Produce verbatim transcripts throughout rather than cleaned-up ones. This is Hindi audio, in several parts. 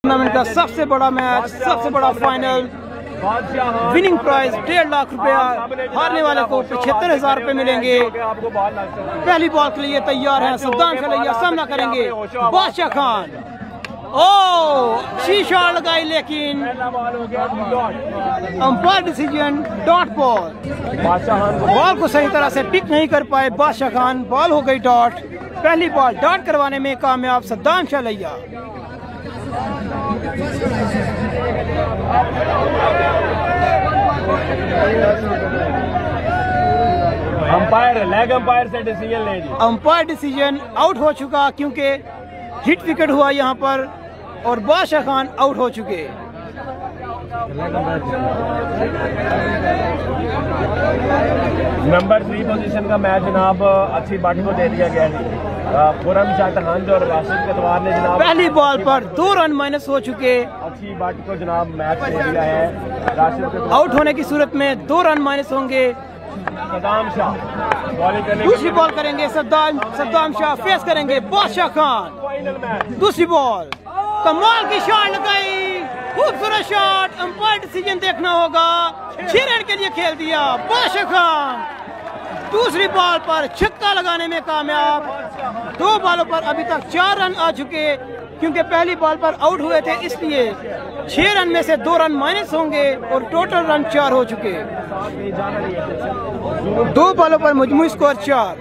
टूर्नामेंट का सबसे बड़ा मैच, सबसे बड़ा फाइनल, विनिंग प्राइज डेढ़ लाख रुपया, हारने वाले को पचहत्तर हजार रुपए मिलेंगे। पहली बॉल के लिए तैयार हैं सद्दाम शलैया, सामना करेंगे बादशाह खान। ओ शीशा लगाई लेकिन umpire decision dot ball. Ball को सही तरह से पिक नहीं कर पाए बादशाह खान, बॉल हो गई डॉट। पहली बॉल डॉट करवाने में कामयाब Saddam Shalaiya. Umpire leg umpire से डिसीजन ले ली। अंपायर डिसीजन आउट हो चुका क्योंकि हिट विकेट हुआ यहाँ पर और बादशाह खान आउट हो चुके। नंबर थ्री पोजीशन का मैच जनाब अच्छी बाट को दे दिया गया है। खुरम शाह तहान और राशिद कतवार ने जनाब पहली बॉल पर दो रन माइनस हो चुके। अच्छी बाट को जनाब मैच दे दिया है। राशिद आउट होने की सूरत में दो रन माइनस होंगे। सद्दाम शाह दूसरी बॉल करेंगे सद्दाम सद्दाम शाह फेस करेंगे बादशाह खान। दूसरी बॉल कमाल की शॉट लगाई, खूबसूरत शॉट। अंपायर डिसीजन देखना होगा, छह रन के लिए खेल दिया बादशाह खान। दूसरी बॉल पर छक्का लगाने में कामयाब। दो बॉलों पर अभी तक चार रन आ चुके क्योंकि पहली बॉल पर आउट हुए थे, इसलिए छह रन में से दो रन माइनस होंगे और टोटल रन चार हो चुके। दो बॉलों पर मजमूई स्कोर चार।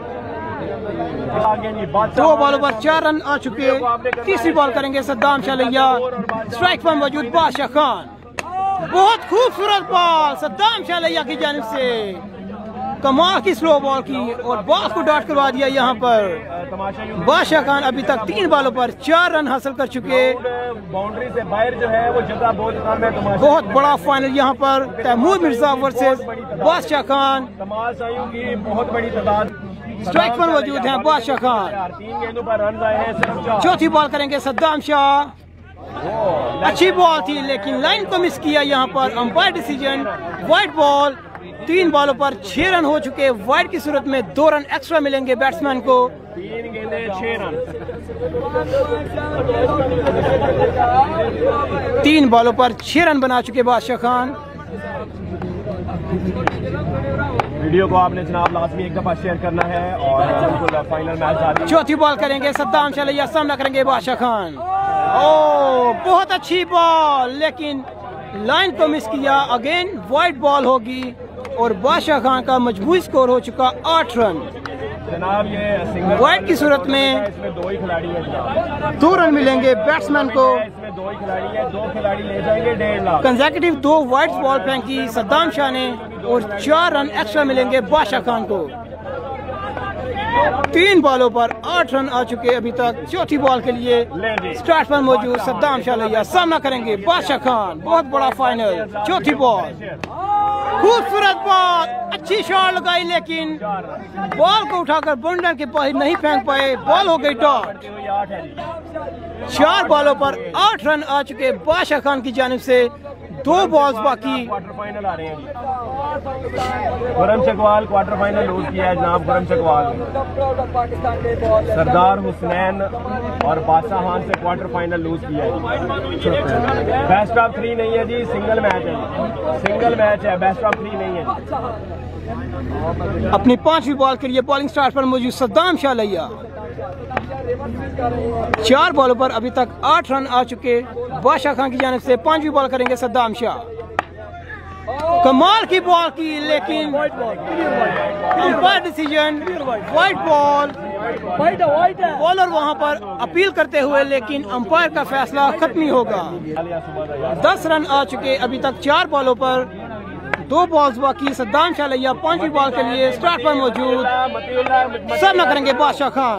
दो बॉलों पर चार रन आ चुके। तीसरी बॉल करेंगे सद्दाम शलैया, स्ट्राइक पर मौजूद बादशाह खान। बहुत खूबसूरत बॉल सद्दाम शलैया की जानिब से, कमाल की स्लो बॉल की और बॉल को डॉट करवा दिया। यहाँ पर बादशाह खान अभी तक तीन बॉलों पर चार रन हासिल कर चुके। बाउंड्री से बाहर जो है वो जगह बहुत कम है। बहुत बड़ा फाइनल यहाँ पर तैमूर मिर्जा वर्सेस बादशाह खान। तमाशाइयों की बहुत बड़ी तादाद स्ट्राइक पर मौजूद हैं बादशाह खान। तीन गेंदों पर रन आए हैं सिर्फ चार। चौथी बॉल करेंगे सद्दाम शाह। अच्छी बॉल थी लेकिन लाइन को मिस किया यहाँ पर अंपायर डिसीजन वाइड बॉल। तीन बॉलों पर छह रन हो चुके। वाइड की सूरत में दो रन एक्स्ट्रा मिलेंगे बैट्समैन को। तीन गेंदे छह रन। तीन बॉलों पर छह रन बना चुके बादशाह खान। वीडियो को आपने जनाब लाजमी एक दफा शेयर करना है और फाइनल मैच आ रही है। चौथी बॉल करेंगे सद्दाम शलैया, सामना करेंगे बादशाह खान। ओ बहुत अच्छी बॉल लेकिन लाइन को मिस किया। अगेन वाइड बॉल होगी और बादशाह खान का मजबूरी स्कोर हो चुका आठ रन। जनाब ये सिंगल वाइड की सूरत में इसमें दो ही खिलाड़ी हैं जनाब। दो रन मिलेंगे बैट्समैन को। इसमें दो ही खिलाड़ी हैं, दो खिलाड़ी ले जाएंगे डेढ़ लाख। कंसेक्यूटिव दो वाइड बॉल फेंकी सद्दाम शाह ने और चार रन एक्स्ट्रा मिलेंगे बादशाह खान को। तीन बॉलों पर आठ रन आ चुके अभी तक। चौथी बॉल के लिए स्टार्ट पर मौजूद सद्दाम शलैया, सामना करेंगे बादशाह खान। बहुत बड़ा फाइनल। चौथी बॉल खूबसूरत बॉल, अच्छी शॉट लगाई लेकिन बॉल को उठाकर बाउंड्री के पास नहीं फेंक पाए। बॉल हो गई डॉट। चार बॉलों पर आठ रन आ चुके बादशाह खान की जानिब से। दो बॉल्स बाकी। क्वार्टर फाइनल आ रहे हैं। Khurram Chakwal quarter final lose किया है जनाब। खुरम चकवाल सरदार हुसनैन और बादशाह खान से क्वार्टर फाइनल लूज किया है। बेस्ट ऑफ थ्री नहीं है जी, सिंगल मैच है। सिंगल मैच है, बेस्ट ऑफ थ्री नहीं है। अपनी पांचवी बॉल के लिए बॉलिंग स्टार्ट पर मौजूद सद्दाम शलैया। चार बॉलों पर अभी तक आठ रन आ चुके बादशाह खान की जानिब से। पांचवी बॉल करेंगे सद्दाम शाह। कमाल की बॉल की लेकिन umpire decision wide ball. Bowler वहां पर अपील करते हुए लेकिन अंपायर का फैसला खत्म ही होगा। दस रन आ चुके अभी तक चार बॉलों पर। दो बॉल्स बाकी। सद्दाम शलैया पांचवी बॉल के लिए स्टार्ट पर मौजूद, सामना करेंगे बादशाह खान।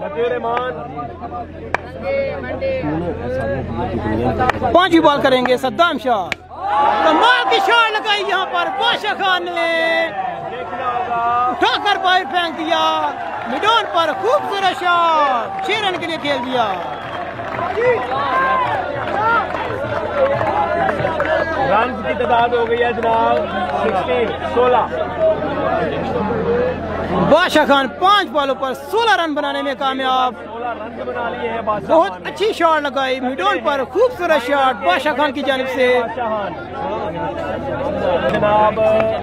पांचवी बॉल करेंगे सद्दाम शाह। कमाल की शॉट लगाई यहाँ पर बादशाह खान ने, उठाकर बाहर फेंक दिया मिडॉन पर। खूबसूरत शॉट, छह रन के लिए खेल दिया। रन की तादाद हो गई है जनाब सोलह। बादशाह खान पांच बॉलों पर सोलह रन बनाने में कामयाब। सोलह रन बना लिए हैं बादशाह बहुत खान। अच्छी शॉट लगाई मिडॉन पर, खूबसूरत शॉट बादशाह खान की जानिब से। बादशाह खान जनाब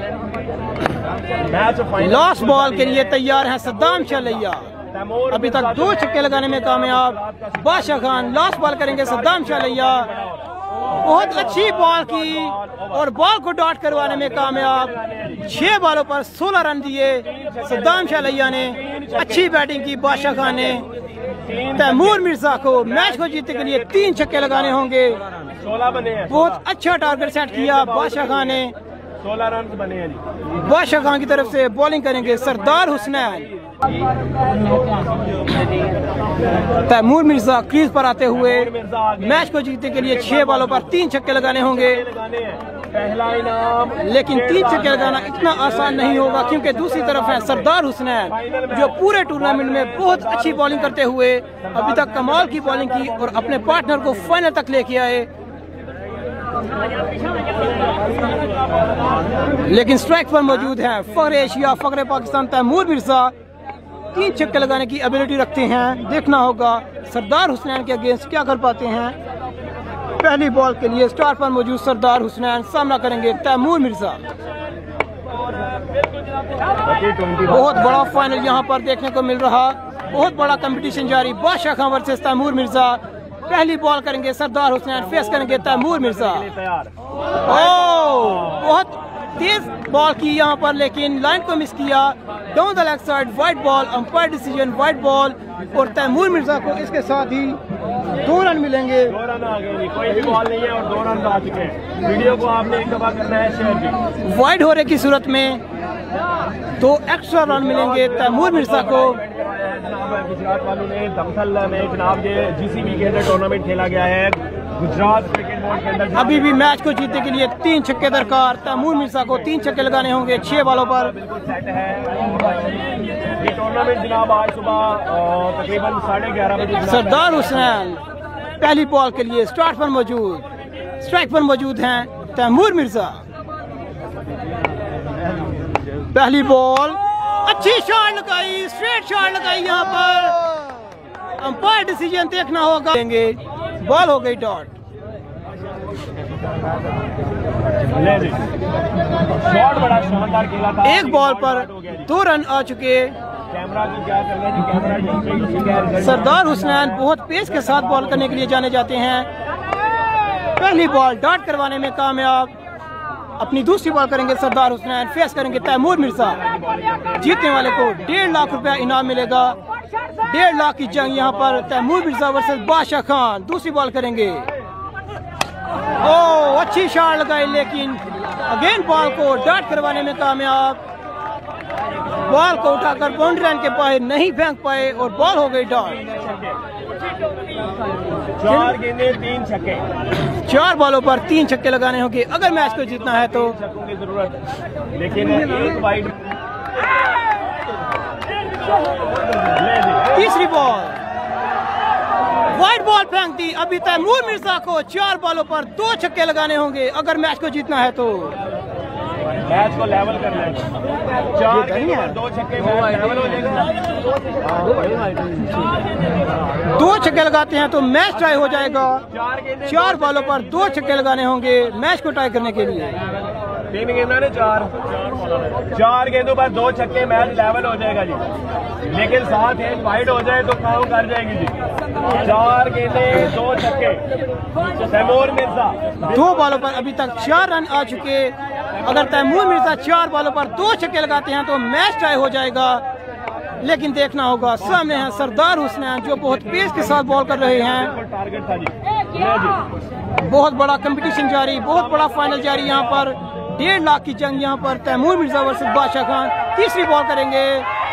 मैच फाइनल लास्ट बॉल के लिए तैयार हैं सद्दाम शाह। अभी तक दो छक्के लगाने में कामयाब बादशाह खान। लास्ट बॉल करेंगे सद्दाम शाह। बहुत अच्छी बॉल की और बॉल को डॉट करवाने में कामयाब। छह बॉलों पर सोलह रन दिए सद्दाम शाह ने। अच्छी बैटिंग की बादशाह खान ने। तैमूर मिर्जा को मैच को जीतने के लिए तीन छक्के लगाने होंगे। सोलह बने हैं। बहुत अच्छा टारगेट सेट किया बादशाह खान ने। सोलह रन बने हैं जी। बादशाह खान की तरफ से बॉलिंग करेंगे सरदार हुसनैन। तैमूर मिर्जा क्रीज पर आते हुए मैच को जीतने के लिए छह बॉलों पर तीन छक्के लगाने होंगे। पहला इनाम, लेकिन तीन छक्के लगाना इतना आसान नहीं होगा क्योंकि दूसरी तरफ है सरदार हुसनैन जो पूरे टूर्नामेंट में बहुत अच्छी बॉलिंग करते हुए अभी तक कमाल की बॉलिंग की और अपने पार्टनर को फाइनल तक लेके आए। लेकिन स्ट्राइक पर मौजूद है फखरे एशिया फखरे पाकिस्तान तैमूर मिर्जा। तीन छक्के लगाने की एबिलिटी रखते हैं। देखना होगा सरदार हुसनैन के अगेंस्ट क्या कर पाते हैं। पहली बॉल के लिए स्टार पर मौजूद सरदार हुसनैन सामना करेंगे तैमूर मिर्जा। बहुत बड़ा फाइनल यहाँ पर देखने को मिल रहा। बहुत बड़ा कंपटीशन जारी। बादशाह खान वर्सेस तैमूर मिर्जा। पहली बॉल करेंगे सरदार हुसनैन, फेस करेंगे तैमूर मिर्जा। ओह बहुत तेज बॉल की यहाँ पर लेकिन लाइन को मिस किया। Down the leg side wide ball, umpire decision wide ball और तैमूर मिर्जा को इसके साथ ही दो रन मिलेंगे। दो रन आ गए, कोई भी बॉल नहीं है और दो रन आ चुके हैं। वीडियो को आपने एक दफा करना है शेयर भी। वाइड होने की सूरत में दो एक्स्ट्रा रन मिलेंगे तैमूर मिर्जा को। गुजरात वालों ने दमथल में जनाब ये जीसीबी के अंदर टूर्नामेंट खेला गया है गुजरात क्रिकेट बोर्ड के अंदर। अभी भी मैच को जीतने के लिए तीन छक्के दरकार। तैमूर मिर्जा को तीन छक्के लगाने होंगे छह बॉलों पर। बिल्कुल सेट है ये टूर्नामेंट जनाब। आज सुबह तकरीबन साढ़े ग्यारह बजे सरदार हुसैन पहली बॉल के लिए स्टार्ट पर मौजूद, स्ट्राइक पर मौजूद हैं तैमूर मिर्जा। पहली बॉल अच्छी शॉट लगाई, स्ट्रेट शॉट लगाई यहाँ पर। अंपायर डिसीजन देखना होगा। देंगे बॉल हो गई डॉट। शॉट बड़ा शानदार खेला था। एक बॉल पर दो रन आ चुके। कैमरा को क्या करना है कैमरा। सरदार हुसैन बहुत पेस के साथ बॉल करने के लिए जाने जाते हैं। पहली बॉल डॉट करवाने में कामयाब। अपनी दूसरी बॉल करेंगे सरदार हुसैन, फेस करेंगे तैमूर मिर्जा। जीतने वाले को डेढ़ लाख रुपया इनाम मिलेगा। डेढ़ लाख की जंग यहाँ पर तैमूर मिर्जा वर्सेस बादशाह खान। दूसरी बॉल करेंगे। ओह अच्छी शॉट लगाई लेकिन अगेन बॉल को डॉट करवाने में कामयाब। बॉल को उठाकर बाउंड्री लाइन के बाहर नहीं फेंक पाए और बॉल हो गई डॉट। चार गेंदे तीन छक्के। चार बॉलों पर तीन छक्के लगाने होंगे अगर मैच को जीतना है तो। छक्कों की जरूरत है लेकिन एक वाइड। तीसरी बॉल वाइड बॉल फेंक दी। अभी तैमूर मिर्जा को चार बॉलों पर दो छक्के लगाने होंगे अगर मैच को जीतना है तो। मैच को लेवल करना है। चार गेंदों पर दो छक्के मैच लेवल हो जाएगा। दो छक्के लगाते हैं तो मैच टाई हो जाएगा। चार बॉलों पर दो छक्के लगाने होंगे मैच को टाई करने के लिए। तीन गेंदों ने चार चार गेंदों पर दो छक्के मैच लेवल हो जाएगा जी। लेकिन साथ एक वाइड हो जाए तो काम कर जाएगी जी। चार गेंदे दो छक्के तैमूर मिर्जा। दो बॉलों पर अभी तक चार रन आ चुके। अगर तैमूर मिर्जा चार बॉलों पर दो छक्के लगाते हैं तो मैच टाई हो जाएगा। लेकिन देखना होगा सामने है सरदार हुसैन जो बहुत पेस के साथ बॉल कर रहे हैं। टारगेट था जी। बहुत बड़ा कंपटीशन जारी, बहुत बड़ा फाइनल जारी यहाँ पर। डेढ़ लाख की जंग यहाँ पर तैमूर मिर्जा वर्सेस बादशाह खान। तीसरी बॉल करेंगे।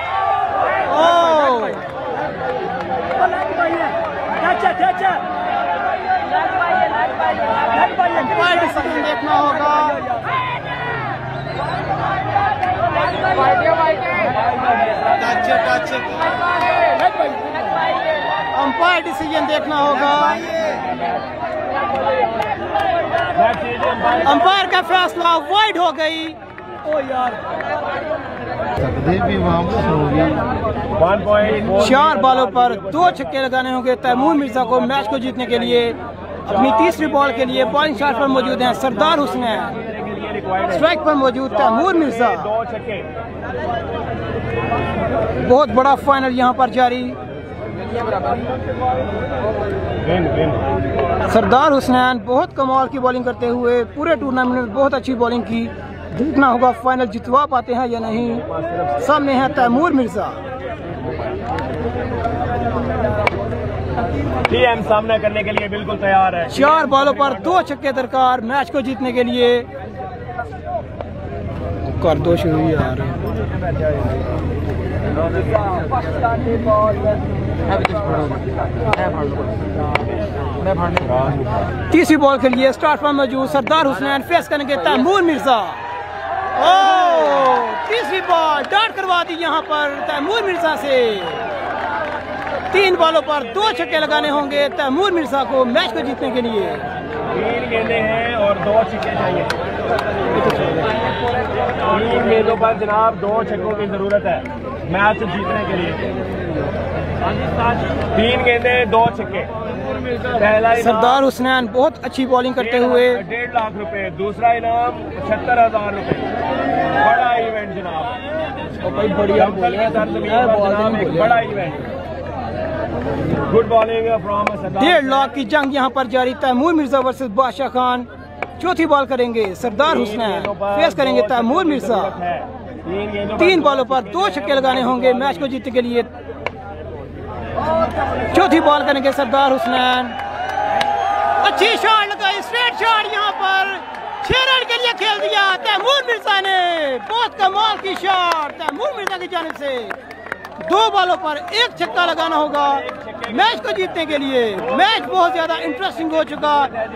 ओह देखना होगा। अंपायर डिसीजन देखना होगा। अंपायर का फैसला वाइड हो गई। ओ यार वन पॉइंट चार बॉलों पर दो छक्के लगाने होंगे तैमूर मिर्जा को मैच को जीतने के लिए। अपनी तीसरी बॉल के लिए बॉलिंग शॉट पर मौजूद हैं सरदार हुसैन, स्ट्राइक पर मौजूद तैमूर मिर्जा। दो छक्के। बहुत बड़ा फाइनल यहाँ पर जारी। Win win. सरदार हुसैन बहुत कमाल की बॉलिंग करते हुए पूरे टूर्नामेंट में बहुत अच्छी बॉलिंग की। देखना होगा फाइनल जितवा पाते हैं या नहीं। सामने है तैमूर मिर्जा। टीएम सामना करने के लिए बिल्कुल तैयार है। चार बॉलों पर दो छक्के दरकार मैच को जीतने के लिए। कर दो शुरू यार। तीसरी बॉल के लिए स्टार्ट पर मौजूद सरदार हुसैन फेस करेंगे तैमूर मिर्जा। ओ तीसरी बॉल डाट करवा दी यहाँ पर तैमूर मिर्जा से। तीन बॉलों पर दो छक्के लगाने होंगे तैमूर मिर्जा को मैच को जीतने के लिए। तीन गेंदें हैं और दो छक्के चाहिए। तीन गेंदों पर जनाब दो छक्कों की जरूरत है मैच जीतने के लिए। तीन गेंदें दो छक्के। पहला सरदार हुसैन बहुत अच्छी बॉलिंग करते हुए डेढ़ लाख रुपए। दूसरा इनाम पचहत्तर हजार रुपए। बड़ा इवेंट जनाब, बढ़िया बड़ा event. Good bowling from Sardar. डेढ़ लाख की जंग यहाँ पर जारी। तैमूर मिर्जा वर्सेस बादशाह खान। चौथी बॉल करेंगे सरदार हुसैन फेस करेंगे तैमूर मिर्जा। तीन बॉलों पर दो छक्के लगाने होंगे मैच को जीतने के लिए। चौथी बॉल करेंगे सरदार हुसैन। अच्छी शॉट लगाई, स्ट्रेट शॉट यहाँ पर छह रन के लिए खेल दिया तैमूर मिर्जा ने। बहुत कमाल की शॉट तैमूर मिर्जा की जानिब से। दो बॉलों पर एक छक्का लगाना होगा मैच को जीतने के लिए। मैच बहुत ज्यादा इंटरेस्टिंग हो चुका।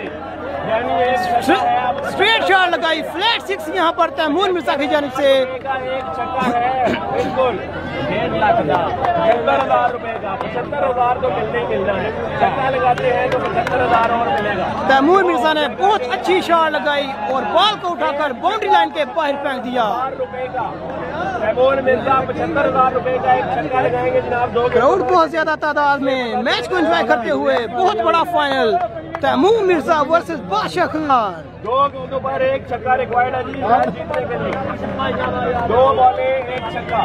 स्ट्रेट शॉट लगाई, फ्लैट सिक्स यहाँ पर तैमूर मिर्जा की जानिब से। बिल्कुल डेढ़ लाख का पचहत्तर हजार रुपए का। पचहत्तर हजार तो मिलने ही मिलना है। छक्का लगाते हैं तो पचहत्तर हजार और मिलेगा। तैमूर मिर्जा ने बहुत अच्छी शॉट लगाई और बॉल को उठाकर बाउंड्री लाइन के बाहर फेंक दिया। रुपए का तैमूर मिर्जा पचहत्तर हजार रुपए का एक छक्का लगाएंगे जनाब। दो क्राउड बहुत ज्यादा तादाद में मैच को एंजॉय करते हुए बहुत बड़ा फाइनल तैमूर मिर्जा वर्सेस बादशाह खान। दो गेंदों पर एक छक्का रिक्वायर्ड है जी मैच जीतने के लिए। दो बॉलें एक छक्का।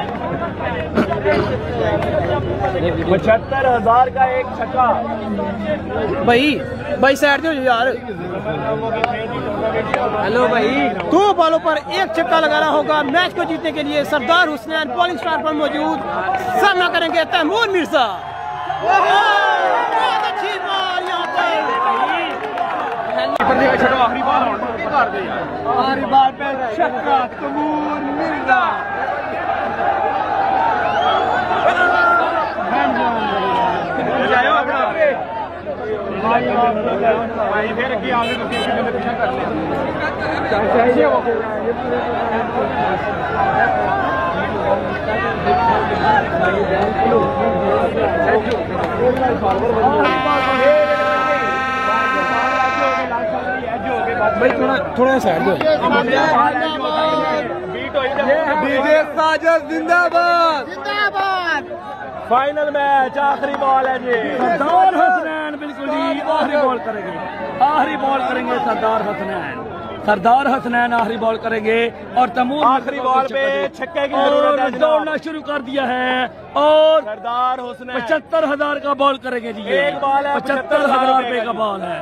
पचहत्तर हजार का एक छक्का। भाई भाई साइड दो यार। हेलो भाई। दो बॉलों पर एक छक्का लगाना होगा मैच को जीतने के लिए। सरदार हुसैन बॉलिंग स्टार पर मौजूद। सामना करेंगे तैमूर मिर्जा। बहुत अच्छी बॉल यहाँ पर। आखिरी बाल आखिरी बाल पे छक्का तैमूर मिर्जा। फिर की आगे कर ले। भाई थोड़ा थोड़ा साइड दो। जिंदाबाद जिंदाबाद। फाइनल मैच आखिरी बॉल है जी। सरदार हुसैन बिल्कुल ही आखिरी बॉल करेंगे। आखिरी बॉल करेंगे सरदार हुसैन। सरदार हुसैन आखिरी बॉल करेंगे और तैमूर आखिरी बॉल पे छक्के की जरूरत है। दौड़ना शुरू कर दिया है और सरदार हुसैन पचहत्तर हजार का बॉल करेंगे जी। एक बॉल है पचहत्तर हजार रुपए का बॉल है।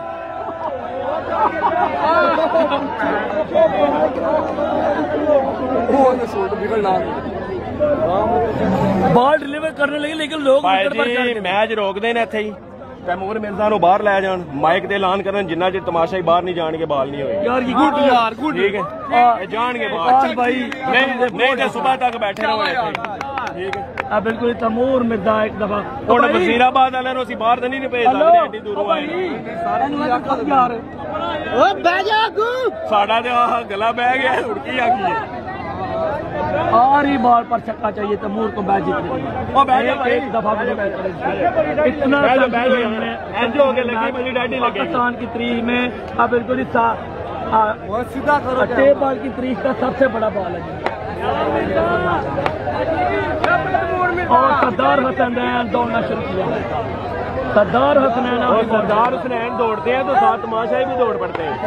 बॉल डिलीवर करने लगे लेकिन लोग मैच रोक देने इत्थे ही। तैमूर मिर्जा ਨੂੰ ਬਾਹਰ ਲੈ ਜਾਣ ਮਾਈਕ ਤੇ ਐਲਾਨ ਕਰਨ ਜਿੰਨਾ ਚਿਰ ਤਮਾਸ਼ਾ ਹੀ ਬਾਹਰ ਨਹੀਂ ਜਾਣਗੇ ਬਾਲ ਨਹੀਂ ਹੋਏ। ਯਾਰ ਇਹ ਗੁੱਡ ਯਾਰ ਗੁੱਡ ਠੀਕ ਹੈ ਇਹ ਜਾਣਗੇ ਬਾਹਰ ਭਾਈ। ਨਹੀਂ ਨਹੀਂ ਤੇ ਸਵੇਰ ਤੱਕ ਬੈਠੇ ਰਹੋ ਇੱਥੇ। ਠੀਕ ਹੈ ਆ ਬਿਲਕੁਲ ਤੈਮੂਰ ਮਿਰਜ਼ਾ ਇੱਕ ਦਫਾ ਹੁਣ ਵਜ਼ੀਰਾਬਾਦ ਵਾਲਿਆਂ ਨੂੰ ਅਸੀਂ ਬਾਹਰ ਤਾਂ ਨਹੀਂ ਭੇਜ ਸਕਦੇ ਐਡੀ ਦੂਰੋਂ ਆਏ। ਸਾਰਿਆਂ ਨੂੰ ਯਾਰ ਓ ਬਹਿ ਜਾ ਗੂ। ਸਾਡਾ ਤੇ ਆਹ ਗਲਾ ਬਹਿ ਗਿਆ ਹੁਣ ਕੀ ਆ ਗਈ ਹੈ। आखिरी बॉल पर छक्का चाहिए तैमूर को मैच जीतने। एक दफा इतना पाकिस्तान की तारीख में अब बिल्कुल सीधा करो। टेप बॉल की तारीख का सबसे बड़ा बॉल है और सरदार हसनैन दौड़ना शुरू किया। सरदार हसनैन और सरदार हसनैन दौड़ते हैं तो साथ तमाशाई भी दौड़ पड़ते हैं।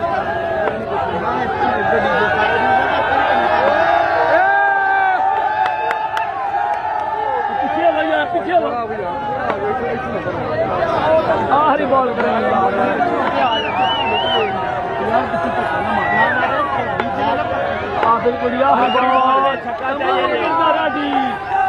पीछे लो यार, पीछे लो। आखिरी बॉल करेंगे बिल्कुल।